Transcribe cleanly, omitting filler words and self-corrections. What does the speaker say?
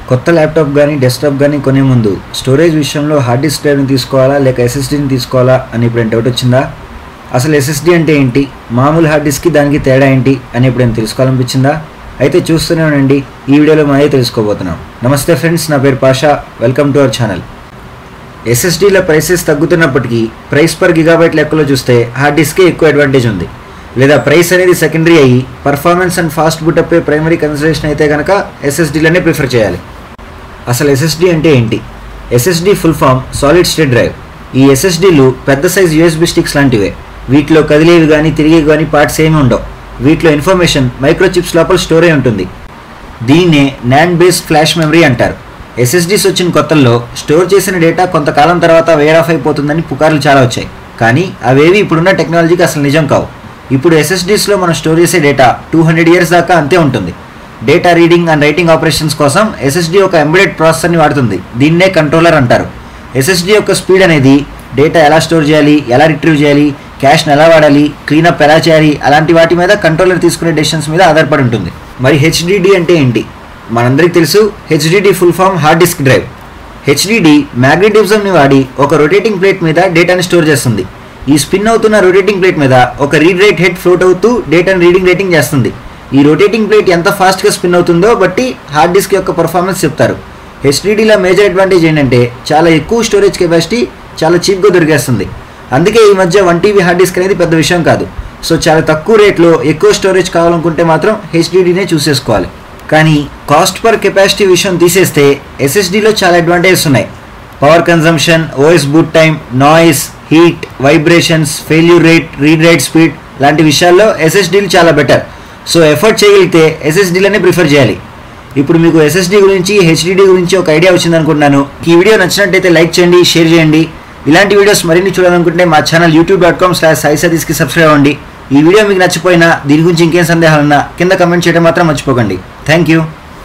కొత్త ల్యాప్టాప్ కానీ డెస్క్టాప్ కానీ కొనే ముందు స్టోరేజ్ విషయంలో హార్డ్ డిస్క్ డ్రైవ్ని తీసుకోవాలా లేక ఎస్ఎస్డీని తీసుకోవాలా అని ఇప్పుడు డౌట్ వచ్చిందా? అసలు ఎస్ఎస్డీ అంటే ఏంటి, మామూలు హార్డ్ డిస్క్కి దానికి తేడా ఏంటి అని ఎప్పుడైనా తెలుసుకోవాలనిపించిందా? అయితే చూస్తూనే ఉండండి, ఈ వీడియోలో మనం తెలుసుకోబోతున్నాం. నమస్తే ఫ్రెండ్స్, నా పేరు Pasha. Welcome to our channel. ఎస్ఎస్డీల ప్రైసెస్ తగ్గుతున్నప్పటికీ ప్రైస్ పర్ గిగాబైట్ లెక్కలో చూస్తే హార్డ్ డిస్కే ఎక్కువ అడ్వాంటేజ్ ఉంది. లేదా ప్రైస్ అనేది సెకండరీ అయ్యి పర్ఫార్మెన్స్ అండ్ ఫాస్ట్ బూటప్పే ప్రైమరీ కన్సిడరేషన్ అయితే కనుక ఎస్ఎస్డీలనే ప్రిఫర్ చేయాలి. అసలు ఎస్ఎస్డీ అంటే ఏంటి? SSD full form solid state drive. ఈ ఎస్ఎస్డీలు పెద్ద సైజ్ యూఎస్బీ స్టిక్స్ లాంటివే. వీటిలో కదిలేవి కానీ తిరిగేవి కానీ పార్ట్స్ ఏమీ ఉండవు. వీటిలో ఇన్ఫర్మేషన్ మైక్రోచిప్స్ లోపల స్టోర్ అయి ఉంటుంది. దీన్నే నాండ్ బేస్డ్ ఫ్లాష్ మెమరీ అంటారు. ఎస్ఎస్డీస్ వచ్చిన కొత్తల్లో స్టోర్ చేసిన డేటా కొంతకాలం తర్వాత వేర్ ఆఫ్ అయిపోతుందని పుకార్లు చాలా వచ్చాయి. కానీ అవేవి ఇప్పుడున్న టెక్నాలజీకి అసలు నిజం కావు. ఇప్పుడు ఎస్ఎస్డీస్లో మనం స్టోర్ చేసే డేటా 200 years దాకా అంతే ఉంటుంది. Data reading and writing operations కోసం ఎస్ఎస్డీ ఒక ఎంబెడెడ్ ప్రాసెసర్ని వాడుతుంది. దీన్నే కంట్రోలర్ అంటారు. ఎస్ఎస్డీ యొక్క స్పీడ్ అనేది డేటా ఎలా స్టోర్ చేయాలి, ఎలా రిట్రీవ్ చేయాలి, క్యాష్ని ఎలా వాడాలి, క్లీనప్ ఎలా చేయాలి, అలాంటి వాటి మీద కంట్రోలర్ తీసుకునే డెసిషన్స్ మీద ఆధారపడి ఉంటుంది. మరి హెచ్డిడి అంటే ఏంటి? మనందరికీ తెలుసు, HDD full form hard disk drive. HDD మ్యాగ్నెటిజంని వాడి ఒక రొటేటింగ్ ప్లేట్ మీద డేటాని స్టోర్ చేస్తుంది. ఈ స్పిన్ అవుతున్న రొటేటింగ్ ప్లేట్ మీద ఒక రీడ్ రైట్ హెడ్ ఫ్లోట్ అవుతూ డేటాను రీడింగ్ రైటింగ్ చేస్తుంది. ఈ రొటేటింగ్ ప్లేట్ ఎంత ఫాస్ట్గా స్పిన్ అవుతుందో బట్టి హార్డ్ డిస్క్ యొక్క పర్ఫార్మెన్స్ చెప్తారు. హెచ్డిడిలో మేజర్ అడ్వాంటేజ్ ఏంటంటే చాలా ఎక్కువ స్టోరేజ్ కెపాసిటీ చాలా చీప్గా దొరికేస్తుంది. అందుకే ఈ మధ్య 1 TB హార్డ్ డిస్క్ అనేది పెద్ద విషయం కాదు. సో చాలా తక్కువ రేట్లో ఎక్కువ స్టోరేజ్ కావాలనుకుంటే మాత్రం హెచ్డిడినే చూసేసుకోవాలి. కానీ కాస్ట్ పర్ కెపాసిటీ విషయం తీసేస్తే ఎస్ఎస్డీలో చాలా అడ్వాంటేజెస్ ఉన్నాయి. Power consumption, OS boot time, noise, heat, vibrations, failure rate, read write speed లాంటి విషయాల్లో ఎస్ఎస్డీలు చాలా బెటర్. సో ఎఫర్ట్ చేయగలిగితే ఎస్ఎస్డీలనే ప్రిఫర్ చేయాలి. ఇప్పుడు మీకు ఎస్ఎస్డీ గురించి, హెచ్డిడి గురించి ఒక ఐడియా వచ్చిందనుకుంటున్నాను. ఈ వీడియో నచ్చినట్టయితే లైక్ చేయండి, షేర్ చేయండి. ఇలాంటి వీడియోస్ మరిన్ని చూడాలనుకుంటే మా ఛానల్ youtube.com/saisadiski సబ్స్క్రైబ్ అవ్వండి. ఈ వీడియో మీకు నచ్చిపోయినా, దీని గురించి ఇంకేం సందేహాలున్నా కింద కమెంట్ చేయడం మాత్రం మర్చిపోకండి. Thank you.